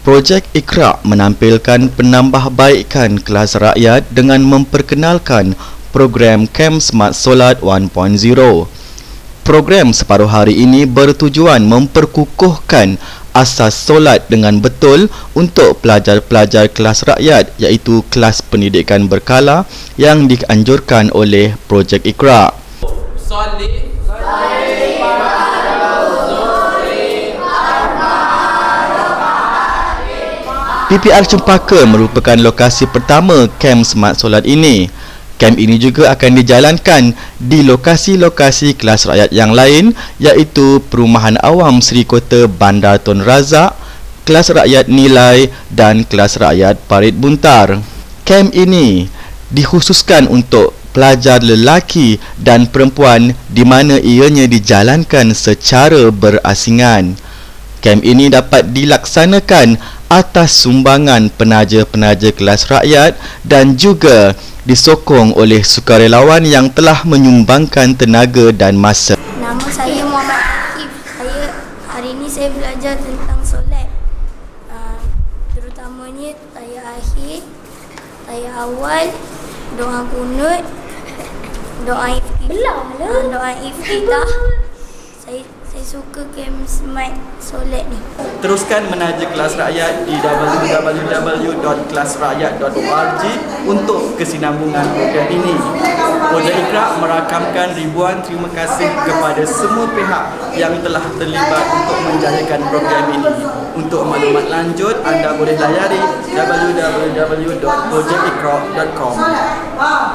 Projek Iqra menampilkan penambahbaikan kelas rakyat dengan memperkenalkan program Camp Smart Solat 1.0. Program separuh hari ini bertujuan memperkukuhkan asas solat dengan betul untuk pelajar-pelajar kelas rakyat, iaitu kelas pendidikan berkala yang dianjurkan oleh Projek Iqra. PPR Cempaka merupakan lokasi pertama Camp Smart Solat ini. Kamp ini juga akan dijalankan di lokasi-lokasi kelas rakyat yang lain, iaitu Perumahan Awam Seri Kota Bandar Tun Razak, Kelas Rakyat Nilai dan Kelas Rakyat Parit Buntar. Kamp ini dikhususkan untuk pelajar lelaki dan perempuan di mana ianya dijalankan secara berasingan. Kamp ini dapat dilaksanakan atas sumbangan penaja-penaja kelas rakyat dan juga disokong oleh sukarelawan yang telah menyumbangkan tenaga dan masa. Nama saya Muhammad Akif. Hari ini saya belajar tentang solat. Terutamanya tayat akhir, tayat awal, doa kunut, doa iftitah. Saya suka Camp Smart Solat ni. Teruskan menaja kelas rakyat di www.kelasrakyat.org untuk kesinambungan program ini. Projek Iqra merakamkan ribuan terima kasih kepada semua pihak yang telah terlibat untuk menjayakan program ini. Untuk maklumat lanjut, anda boleh layari www.projekikra.com.